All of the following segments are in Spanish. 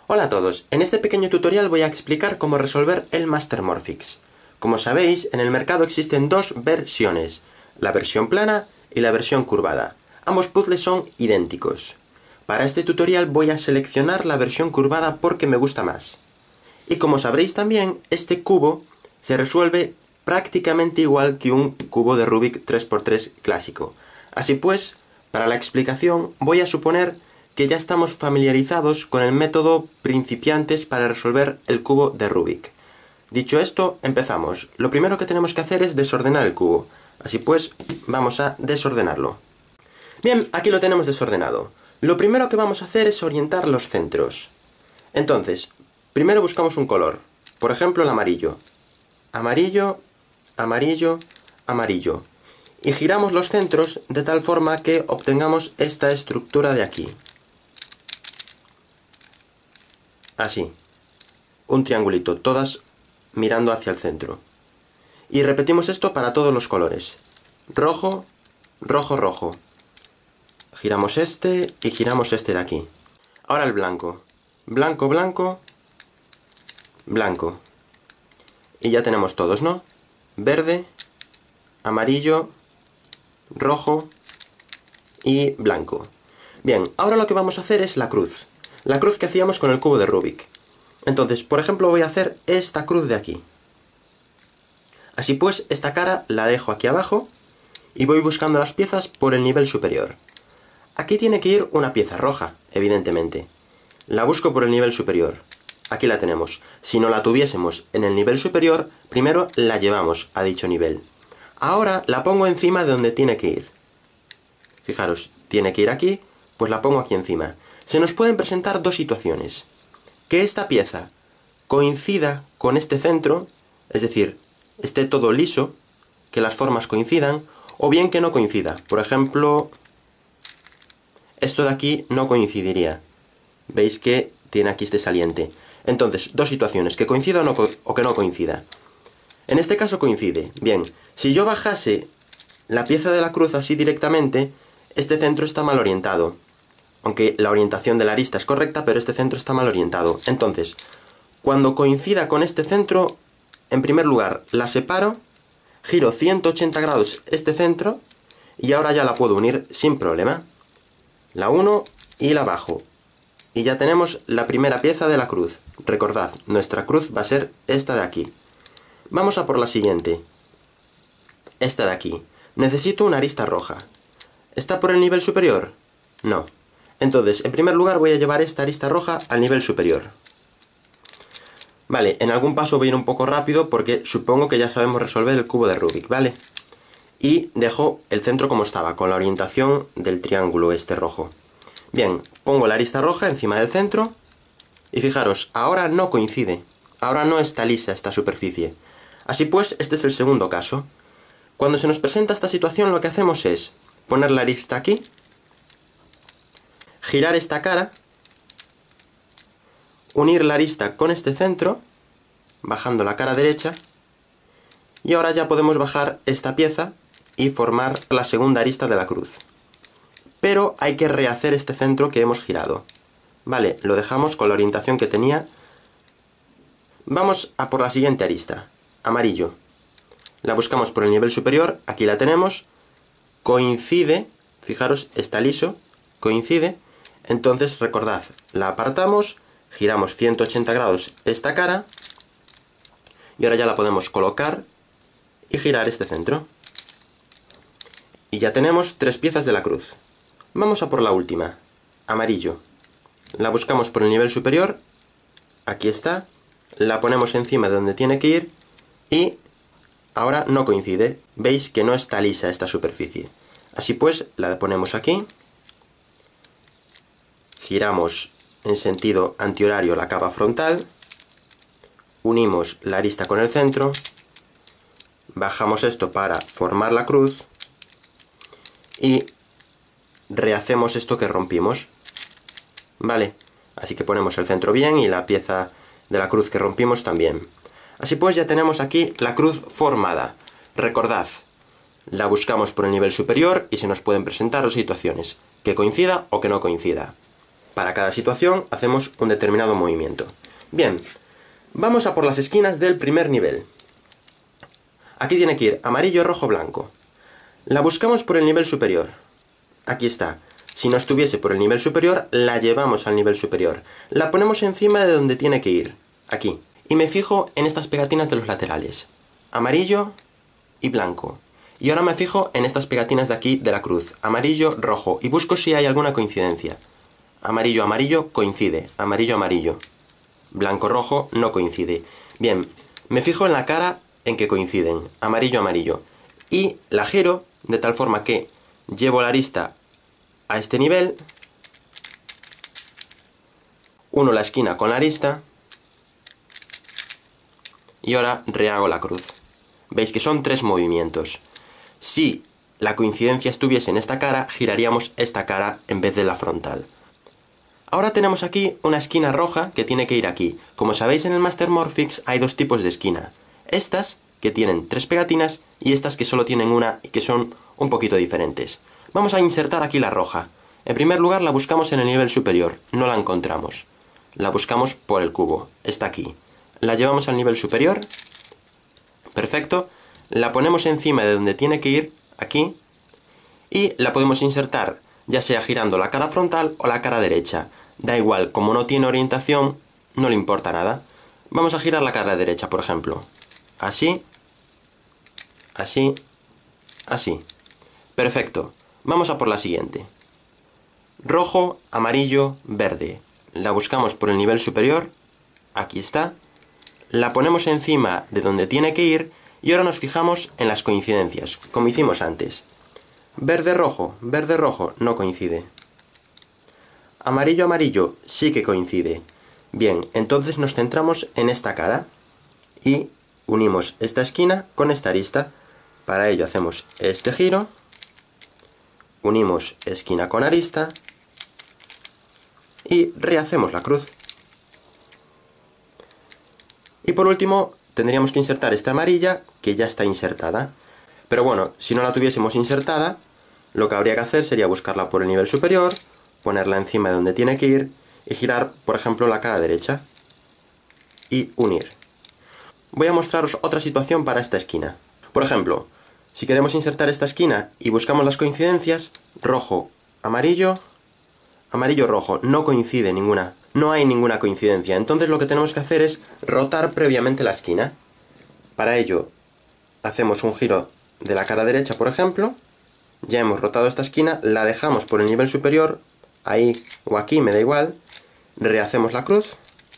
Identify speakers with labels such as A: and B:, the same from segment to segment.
A: Hola a todos, en este pequeño tutorial voy a explicar cómo resolver el Master Morphics. Como sabéis, en el mercado existen dos versiones, la versión plana y la versión curvada. Ambos puzzles son idénticos. Para este tutorial voy a seleccionar la versión curvada porque me gusta más. Y como sabréis también, este cubo se resuelve prácticamente igual que un cubo de Rubik 3×3 clásico. Así pues, para la explicación voy a suponer que ya estamos familiarizados con el método principiantes para resolver el cubo de Rubik. Dicho esto, empezamos. Lo primero que tenemos que hacer es desordenar el cubo. Así pues, vamos a desordenarlo. Bien, aquí lo tenemos desordenado. Lo primero que vamos a hacer es orientar los centros. Entonces, primero buscamos un color. Por ejemplo, el amarillo. Amarillo, amarillo, amarillo. Y giramos los centros de tal forma que obtengamos esta estructura de aquí. Así. Un triangulito, todas mirando hacia el centro. Y repetimos esto para todos los colores. Rojo, rojo, rojo. Giramos este y giramos este de aquí. Ahora el blanco. Blanco, blanco, blanco. Y ya tenemos todos, ¿no? Verde, amarillo, rojo y blanco. Bien, ahora lo que vamos a hacer es la cruz. La cruz que hacíamos con el cubo de Rubik. Entonces, por ejemplo, voy a hacer esta cruz de aquí. Así pues, esta cara la dejo aquí abajo y voy buscando las piezas por el nivel superior. Aquí tiene que ir una pieza roja, evidentemente. La busco por el nivel superior. Aquí la tenemos. Si no la tuviésemos en el nivel superior, primero la llevamos a dicho nivel. Ahora la pongo encima de donde tiene que ir. Fijaros, tiene que ir aquí, pues la pongo aquí encima. Se nos pueden presentar dos situaciones. Que esta pieza coincida con este centro, es decir, esté todo liso, que las formas coincidan, o bien que no coincida. Por ejemplo, esto de aquí no coincidiría. Veis que tiene aquí este saliente. Entonces, dos situaciones, que coincida o que no coincida. En este caso coincide. Bien, si yo bajase la pieza de la cruz así directamente, este centro está mal orientado. Aunque la orientación de la arista es correcta, pero este centro está mal orientado. Entonces, cuando coincida con este centro, en primer lugar la separo, giro 180 grados este centro, y ahora ya la puedo unir sin problema. La uno y la bajo. Y ya tenemos la primera pieza de la cruz. Recordad, nuestra cruz va a ser esta de aquí. Vamos a por la siguiente. Esta de aquí. Necesito una arista roja. ¿Está por el nivel superior? No. Entonces, en primer lugar voy a llevar esta arista roja al nivel superior. Vale, en algún paso voy a ir un poco rápido porque supongo que ya sabemos resolver el cubo de Rubik, ¿vale? Y dejo el centro como estaba, con la orientación del triángulo este rojo. Bien, pongo la arista roja encima del centro y fijaros, ahora no coincide. Ahora no está lisa esta superficie. Así pues, este es el segundo caso. Cuando se nos presenta esta situación, lo que hacemos es poner la arista aquí, girar esta cara, unir la arista con este centro, bajando la cara derecha, y ahora ya podemos bajar esta pieza y formar la segunda arista de la cruz. Pero hay que rehacer este centro que hemos girado. Vale, lo dejamos con la orientación que tenía. Vamos a por la siguiente arista, amarillo. La buscamos por el nivel superior, aquí la tenemos, coincide, fijaros, está liso, coincide. Entonces, recordad, la apartamos, giramos 180 grados esta cara, y ahora ya la podemos colocar y girar este centro. Y ya tenemos tres piezas de la cruz. Vamos a por la última, amarillo. La buscamos por el nivel superior, aquí está, la ponemos encima de donde tiene que ir, y ahora no coincide. Veis que no está lisa esta superficie. Así pues, la ponemos aquí. Giramos en sentido antihorario la capa frontal, unimos la arista con el centro, bajamos esto para formar la cruz y rehacemos esto que rompimos. Vale, así que ponemos el centro bien y la pieza de la cruz que rompimos también. Así pues ya tenemos aquí la cruz formada. Recordad, la buscamos por el nivel superior y se nos pueden presentar dos situaciones, que coincida o que no coincida. Para cada situación hacemos un determinado movimiento. Bien, vamos a por las esquinas del primer nivel. Aquí tiene que ir amarillo, rojo, blanco. La buscamos por el nivel superior. Aquí está. Si no estuviese por el nivel superior, la llevamos al nivel superior. La ponemos encima de donde tiene que ir. Aquí. Y me fijo en estas pegatinas de los laterales. Amarillo y blanco. Y ahora me fijo en estas pegatinas de aquí de la cruz. Amarillo, rojo. Y busco si hay alguna coincidencia. Amarillo, amarillo, coincide. Amarillo, amarillo. Blanco, rojo, no coincide. Bien, me fijo en la cara en que coinciden. Amarillo, amarillo. Y la giro de tal forma que llevo la arista a este nivel, uno la esquina con la arista, y ahora rehago la cruz. Veis que son 3 movimientos. Si la coincidencia estuviese en esta cara, giraríamos esta cara en vez de la frontal. Ahora tenemos aquí una esquina roja que tiene que ir aquí. Como sabéis, en el Master Morphics hay 2 tipos de esquina. Estas, que tienen 3 pegatinas, y estas que solo tienen una y que son un poquito diferentes. Vamos a insertar aquí la roja. En primer lugar la buscamos en el nivel superior, no la encontramos. La buscamos por el cubo, está aquí. La llevamos al nivel superior. Perfecto. La ponemos encima de donde tiene que ir, aquí. Y la podemos insertar, ya sea girando la cara frontal o la cara derecha. Da igual, como no tiene orientación, no le importa nada. Vamos a girar la cara derecha, por ejemplo. Así. Así. Así. Perfecto. Vamos a por la siguiente. Rojo, amarillo, verde. La buscamos por el nivel superior. Aquí está. La ponemos encima de donde tiene que ir y ahora nos fijamos en las coincidencias, como hicimos antes. Verde, rojo, no coincide. Amarillo, amarillo, sí que coincide. Bien, entonces nos centramos en esta cara y unimos esta esquina con esta arista. Para ello hacemos este giro. Unimos esquina con arista y rehacemos la cruz. Y por último tendríamos que insertar esta amarilla, que ya está insertada. Pero bueno, si no la tuviésemos insertada, lo que habría que hacer sería buscarla por el nivel superior, ponerla encima de donde tiene que ir y girar, por ejemplo, la cara derecha y unir. Voy a mostraros otra situación para esta esquina. Por ejemplo, si queremos insertar esta esquina y buscamos las coincidencias, rojo, amarillo, amarillo, rojo, no coincide ninguna. No hay ninguna coincidencia. Entonces lo que tenemos que hacer es rotar previamente la esquina. Para ello, hacemos un giro de la cara derecha, por ejemplo. Ya hemos rotado esta esquina, la dejamos por el nivel superior, ahí o aquí, me da igual. Rehacemos la cruz.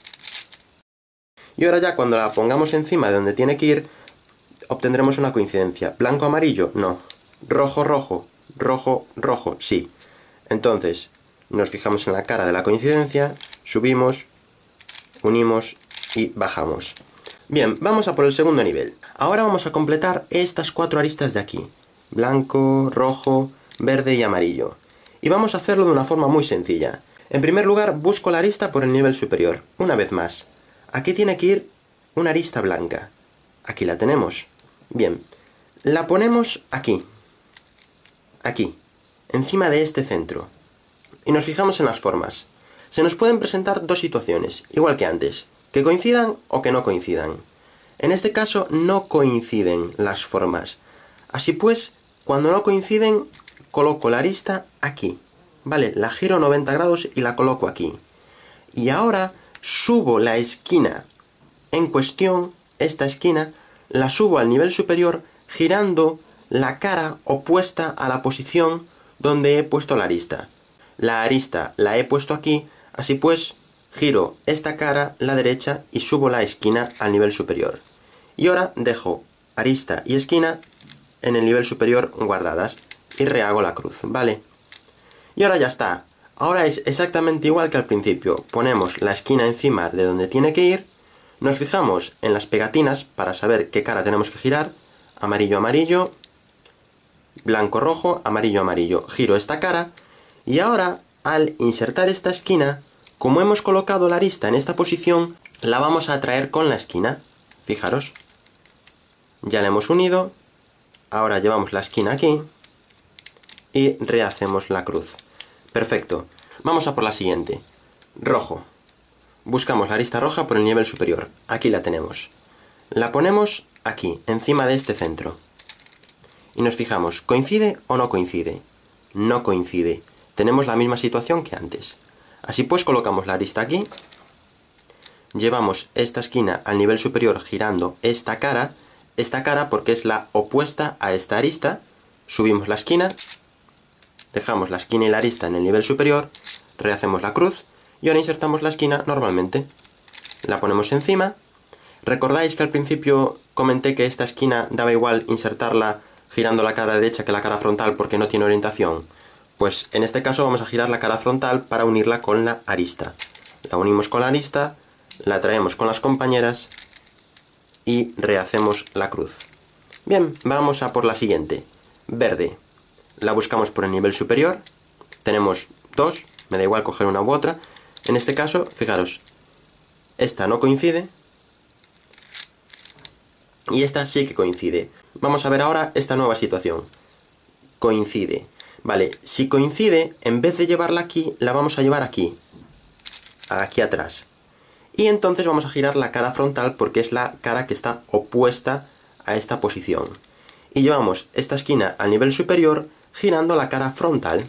A: Y ahora ya cuando la pongamos encima de donde tiene que ir, obtendremos una coincidencia. Blanco, amarillo, no. Rojo, rojo, rojo, rojo, sí. Entonces, nos fijamos en la cara de la coincidencia, subimos, unimos y bajamos. Bien, vamos a por el segundo nivel. Ahora vamos a completar estas 4 aristas de aquí. Blanco, rojo, verde y amarillo. Y vamos a hacerlo de una forma muy sencilla. En primer lugar, busco la arista por el nivel superior. Una vez más. Aquí tiene que ir una arista blanca. Aquí la tenemos. Bien, la ponemos aquí. Aquí, encima de este centro. Y nos fijamos en las formas. Se nos pueden presentar 2 situaciones, igual que antes, que coincidan o que no coincidan. En este caso no coinciden las formas. Así pues, cuando no coinciden, coloco la arista aquí. Vale, la giro 90 grados y la coloco aquí. Y ahora subo la esquina en cuestión, esta esquina, la subo al nivel superior girando la cara opuesta a la posición donde he puesto la arista. La arista la he puesto aquí, así pues giro esta cara, la derecha, y subo la esquina al nivel superior. Y ahora dejo arista y esquina en el nivel superior guardadas y rehago la cruz, ¿vale? Y ahora ya está. Ahora es exactamente igual que al principio. Ponemos la esquina encima de donde tiene que ir, nos fijamos en las pegatinas para saber qué cara tenemos que girar. Amarillo, amarillo, blanco, rojo, amarillo, amarillo. Giro esta cara y ahora al insertar esta esquina, como hemos colocado la arista en esta posición, la vamos a traer con la esquina. Fijaros. Ya la hemos unido. Ahora llevamos la esquina aquí y rehacemos la cruz. Perfecto. Vamos a por la siguiente. Rojo. Buscamos la arista roja por el nivel superior. Aquí la tenemos. La ponemos aquí, encima de este centro. Y nos fijamos, ¿coincide o no coincide? No coincide. Tenemos la misma situación que antes. Así pues colocamos la arista aquí. Llevamos esta esquina al nivel superior girando esta cara porque es la opuesta a esta arista. Subimos la esquina, dejamos la esquina y la arista en el nivel superior, rehacemos la cruz y ahora insertamos la esquina normalmente. La ponemos encima. ¿Recordáis que al principio comenté que esta esquina daba igual insertarla girando la cara derecha que la cara frontal porque no tiene orientación? Pues en este caso vamos a girar la cara frontal para unirla con la arista. La unimos con la arista, la traemos con las compañeras y rehacemos la cruz. Bien, vamos a por la siguiente. Verde. La buscamos por el nivel superior. Tenemos dos, me da igual coger una u otra. En este caso, fijaros, esta no coincide y esta sí que coincide. Vamos a ver ahora esta nueva situación. Coincide. Vale, si coincide, en vez de llevarla aquí, la vamos a llevar aquí. Aquí atrás. Y entonces vamos a girar la cara frontal porque es la cara que está opuesta a esta posición. Y llevamos esta esquina al nivel superior girando la cara frontal.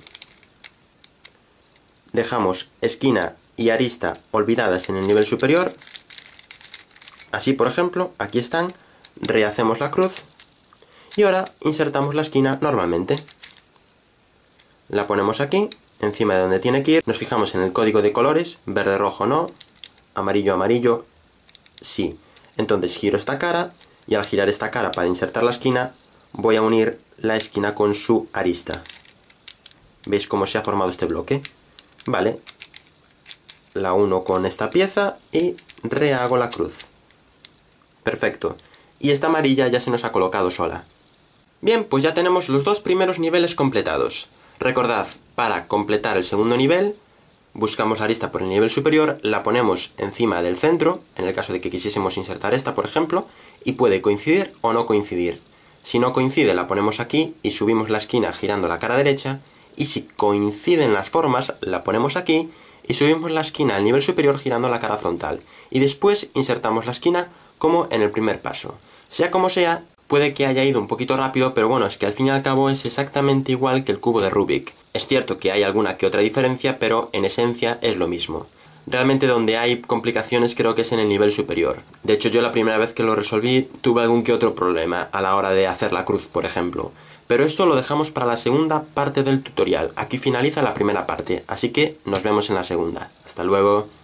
A: Dejamos esquina y arista olvidadas en el nivel superior. Así, por ejemplo, aquí están. Rehacemos la cruz. Y ahora insertamos la esquina normalmente. La ponemos aquí, encima de donde tiene que ir. Nos fijamos en el código de colores. Verde, rojo, no. Amarillo, amarillo, sí. Entonces giro esta cara, y al girar esta cara para insertar la esquina, voy a unir la esquina con su arista. ¿Veis cómo se ha formado este bloque? Vale. La uno con esta pieza y rehago la cruz. Perfecto. Y esta amarilla ya se nos ha colocado sola. Bien, pues ya tenemos los dos primeros niveles completados. Recordad, para completar el segundo nivel, buscamos la arista por el nivel superior, la ponemos encima del centro, en el caso de que quisiésemos insertar esta, por ejemplo, y puede coincidir o no coincidir. Si no coincide, la ponemos aquí y subimos la esquina girando la cara derecha, y si coinciden las formas, la ponemos aquí y subimos la esquina al nivel superior girando la cara frontal. Y después insertamos la esquina como en el primer paso. Sea como sea, puede que haya ido un poquito rápido, pero bueno, es que al fin y al cabo es exactamente igual que el cubo de Rubik. Es cierto que hay alguna que otra diferencia, pero en esencia es lo mismo. Realmente donde hay complicaciones creo que es en el nivel superior. De hecho, yo la primera vez que lo resolví tuve algún que otro problema a la hora de hacer la cruz, por ejemplo. Pero esto lo dejamos para la segunda parte del tutorial. Aquí finaliza la primera parte, así que nos vemos en la segunda. Hasta luego.